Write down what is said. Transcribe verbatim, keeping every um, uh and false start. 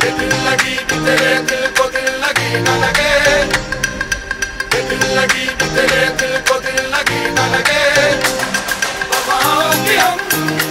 दिल लगी कि तेरे दिल को दिल लगी न लगे, दिल लगी कि तेरे दिल को दिल लगी न लगे। वफाओं की हम